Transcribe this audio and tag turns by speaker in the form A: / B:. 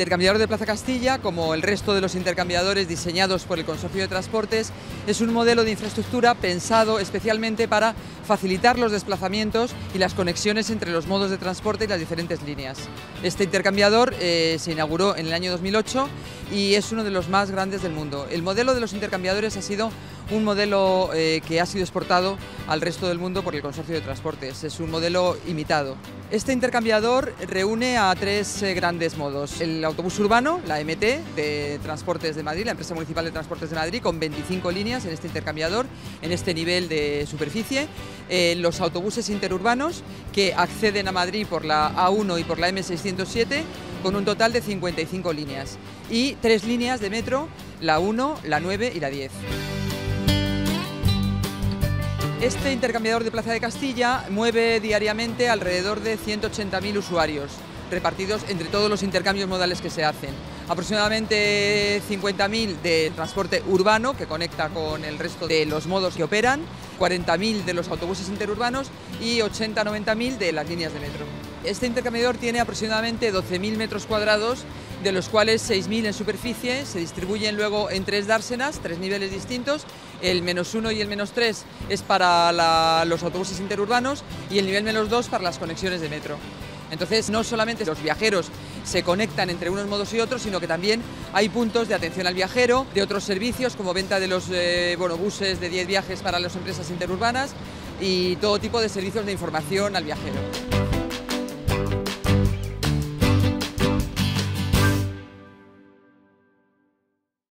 A: intercambiador de Plaza Castilla, como el resto de los intercambiadores diseñados por el Consorcio de Transportes, es un modelo de infraestructura pensado especialmente para facilitar los desplazamientos y las conexiones entre los modos de transporte y las diferentes líneas. Este intercambiador se inauguró en el año 2008 y es uno de los más grandes del mundo. El modelo de los intercambiadores ha sido un modelo que ha sido exportado al resto del mundo por el Consorcio de Transportes. Es un modelo imitado. Este intercambiador reúne a tres grandes modos. El autobús urbano, la MT de Transportes de Madrid, la empresa municipal de Transportes de Madrid, con 25 líneas en este intercambiador, en este nivel de superficie. Los autobuses interurbanos que acceden a Madrid por la A1 y por la M607, con un total de 55 líneas. Y 3 líneas de metro, la 1, la 9 y la 10. Este intercambiador de Plaza de Castilla mueve diariamente alrededor de 180.000 usuarios, repartidos entre todos los intercambios modales que se hacen. Aproximadamente 50.000 de transporte urbano, que conecta con el resto de los modos que operan, 40.000 de los autobuses interurbanos y 80-90.000 de las líneas de metro. Este intercambiador tiene aproximadamente 12.000 metros cuadrados, de los cuales 6.000 en superficie, se distribuyen luego en 3 dársenas, 3 niveles distintos. El -1 y el -3 es para los autobuses interurbanos y el nivel -2 para las conexiones de metro. Entonces, no solamente los viajeros se conectan entre unos modos y otros, sino que también hay puntos de atención al viajero, de otros servicios como venta de los buses de 10 viajes para las empresas interurbanas y todo tipo de servicios de información al viajero.